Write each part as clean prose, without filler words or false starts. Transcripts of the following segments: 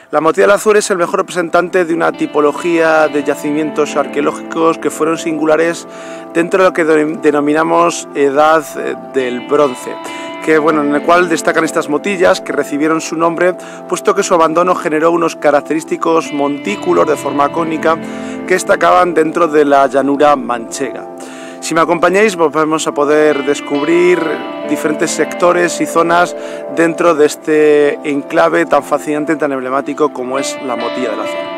La Motilla del Azuer es el mejor representante de una tipología de yacimientos arqueológicos que fueron singulares dentro de lo que denominamos Edad del Bronce, en el cual destacan estas motillas que recibieron su nombre puesto que su abandono generó unos característicos montículos de forma cónica que destacaban dentro de la llanura manchega. Si me acompañáis, vamos a poder descubrir diferentes sectores y zonas dentro de este enclave tan fascinante, tan emblemático como es la Motilla del Azuer.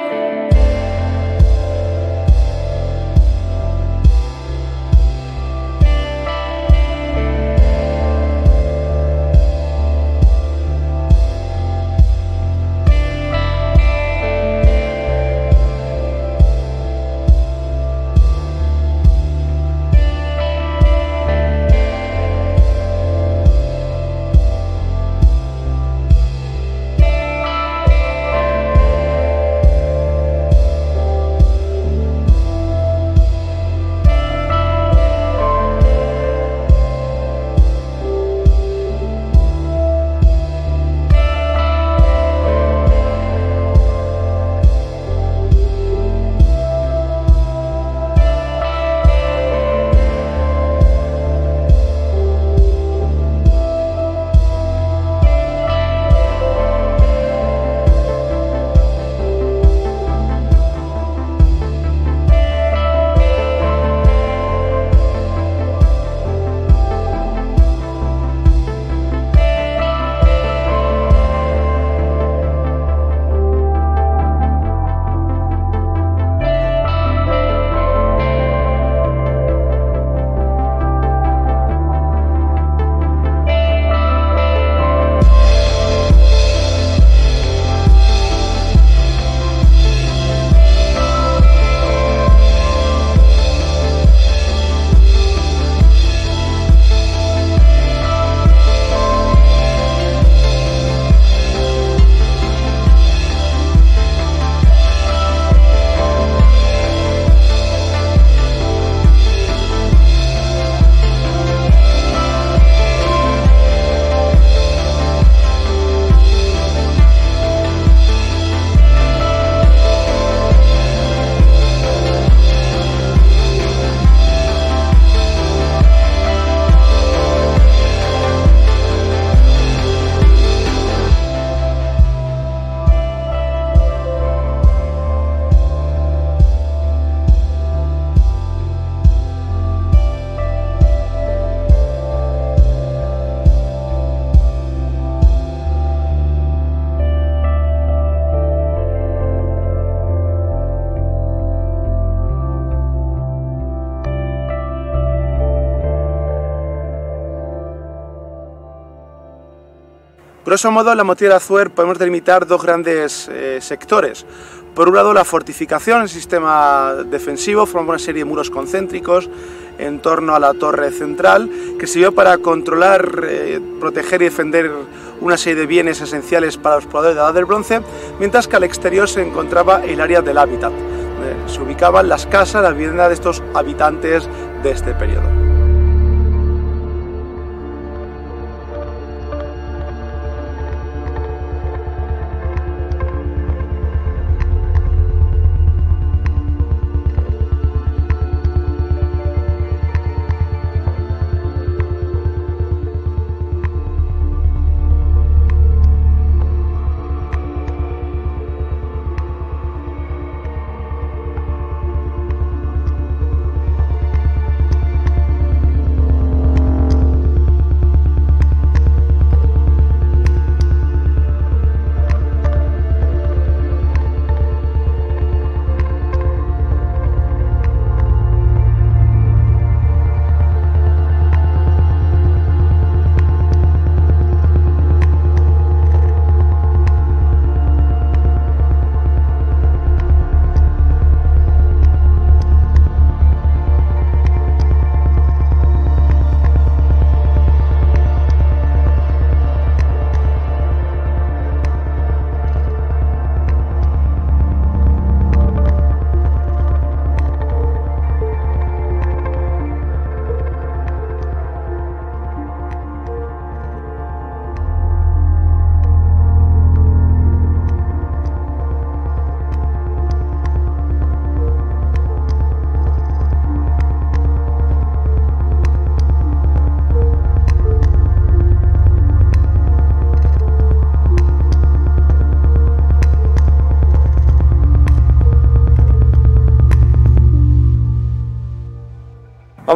Grosso modo, en la Motilla del Azuer podemos delimitar dos grandes sectores. Por un lado, la fortificación, el sistema defensivo, forma una serie de muros concéntricos en torno a la torre central, que sirvió para controlar, proteger y defender una serie de bienes esenciales para los pobladores de la Edad del Bronce, mientras que al exterior se encontraba el área del hábitat, donde se ubicaban las casas, las viviendas de estos habitantes de este periodo.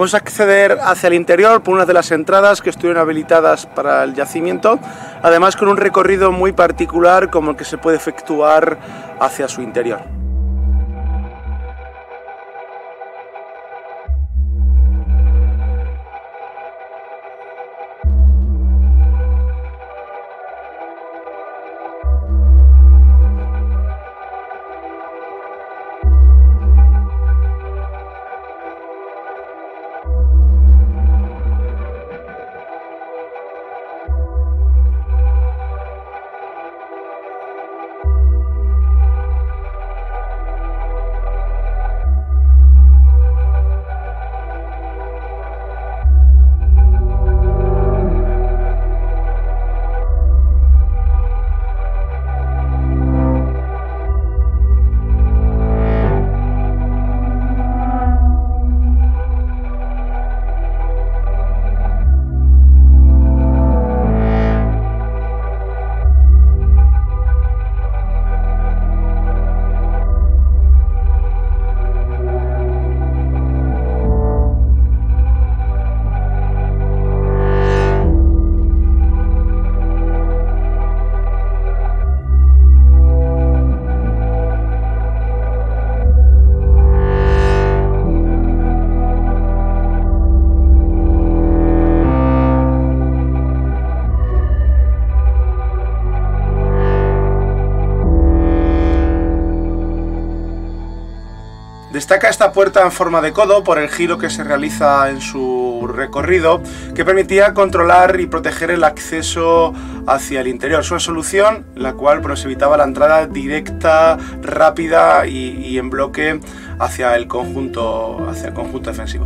Vamos a acceder hacia el interior por una de las entradas que estuvieron habilitadas para el yacimiento, además con un recorrido muy particular como el que se puede efectuar hacia su interior. Destaca esta puerta en forma de codo por el giro que se realiza en su recorrido, que permitía controlar y proteger el acceso hacia el interior. Es una solución la cual nos evitaba la entrada directa, rápida y en bloque hacia el conjunto defensivo.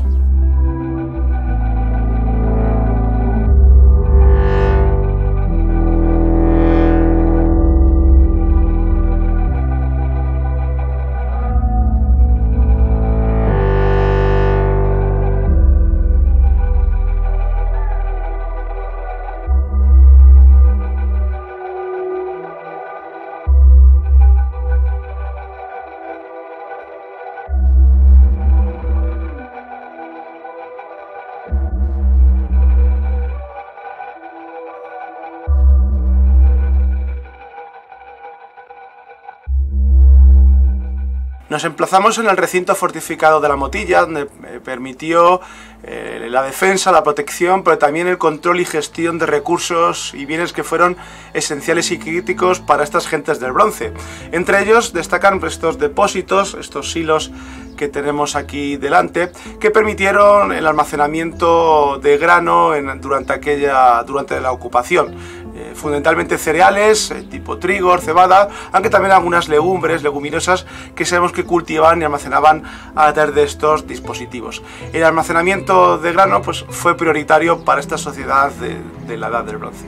Nos emplazamos en el recinto fortificado de la Motilla, donde permitió la defensa, la protección, pero también el control y gestión de recursos y bienes que fueron esenciales y críticos para estas gentes del bronce. Entre ellos destacan estos depósitos, estos silos que tenemos aquí delante, que permitieron el almacenamiento de grano durante la ocupación. Fundamentalmente cereales, tipo trigo, cebada, aunque también algunas leguminosas que sabemos que cultivaban y almacenaban a través de estos dispositivos. El almacenamiento de grano pues, fue prioritario para esta sociedad de la Edad del Bronce.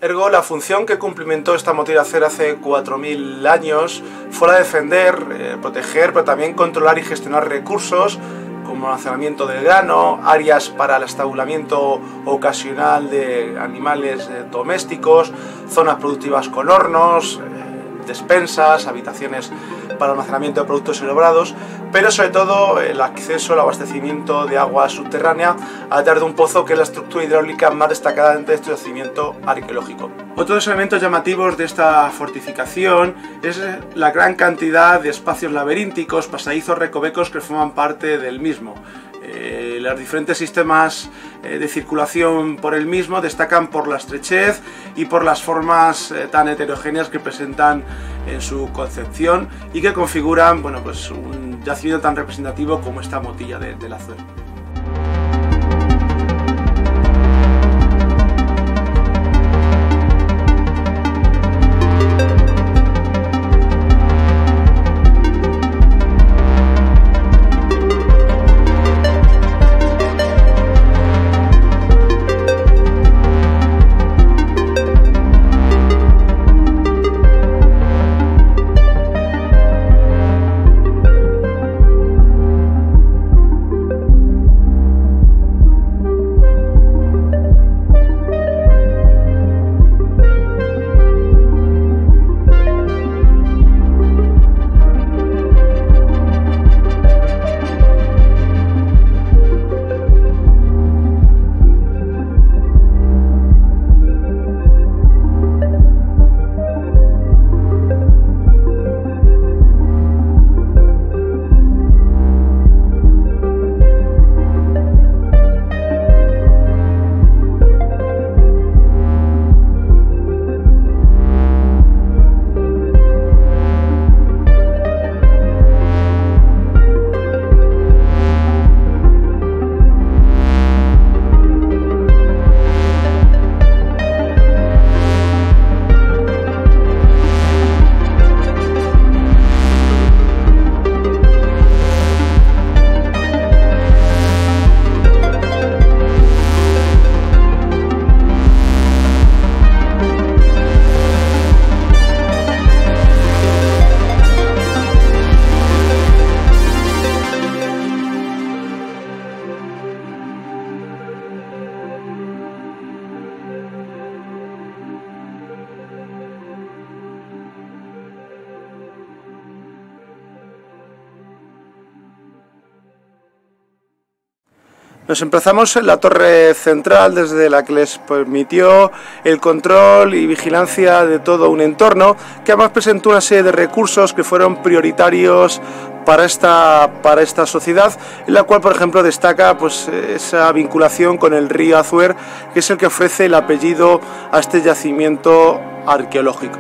Ergo, la función que cumplimentó esta motilla de acero hace 4000 años fue la de defender, proteger, pero también controlar y gestionar recursos como almacenamiento del grano, áreas para el estabulamiento ocasional de animales domésticos, zonas productivas con hornos, despensas, habitaciones para almacenamiento de productos elaborados, pero sobre todo el acceso al abastecimiento de agua subterránea a través de un pozo, que es la estructura hidráulica más destacada dentro de este yacimiento arqueológico. Otros elementos llamativos de esta fortificación es la gran cantidad de espacios laberínticos, pasadizos, recovecos que forman parte del mismo. Los diferentes sistemas de circulación por el mismo destacan por la estrechez y por las formas tan heterogéneas que presentan en su concepción y que configuran, bueno, pues un yacimiento tan representativo como esta motilla del Azuero. Nos emplazamos en la torre central, desde la que les permitió el control y vigilancia de todo un entorno, que además presentó una serie de recursos que fueron prioritarios para esta sociedad, en la cual, por ejemplo, destaca pues esa vinculación con el río Azuer, que es el que ofrece el apellido a este yacimiento arqueológico.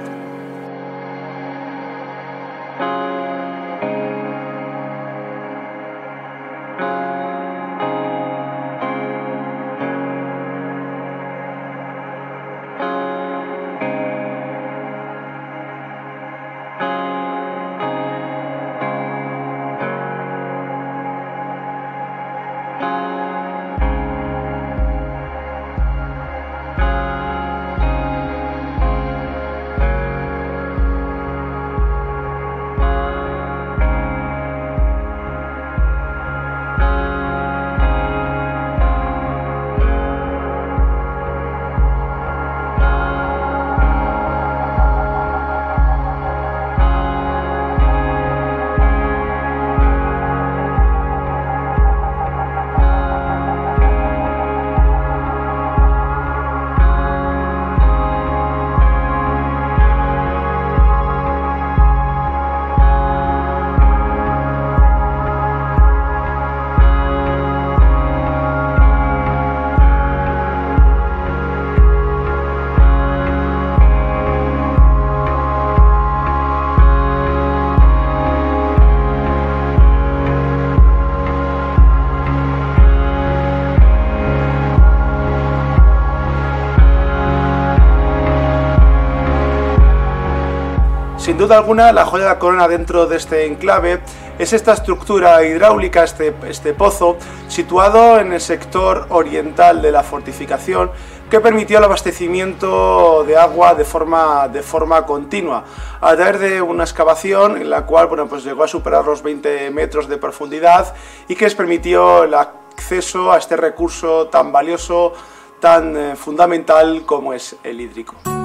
Sin duda alguna, la joya de la corona dentro de este enclave es esta estructura hidráulica, este pozo, situado en el sector oriental de la fortificación, que permitió el abastecimiento de agua de forma continua, a través de una excavación en la cual pues llegó a superar los 20 metros de profundidad y que les permitió el acceso a este recurso tan valioso, tan fundamental como es el hídrico.